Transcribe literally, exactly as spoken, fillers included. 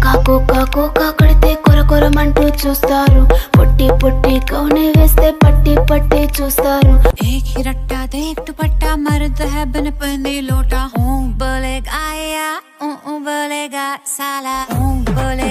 Cocoa cocoa కడితే కొర కొరమంటూ చూస్తారు, పొట్టి పొట్టి కౌనే వేస్తే పట్టి పట్టి చూస్తారు. एक ही रट्टा देख दुपट्टा मर्द है बिन पहने लोटा, ऊं बोलेगा या ऊं ऊं बोलेगा साला, ऊं बोले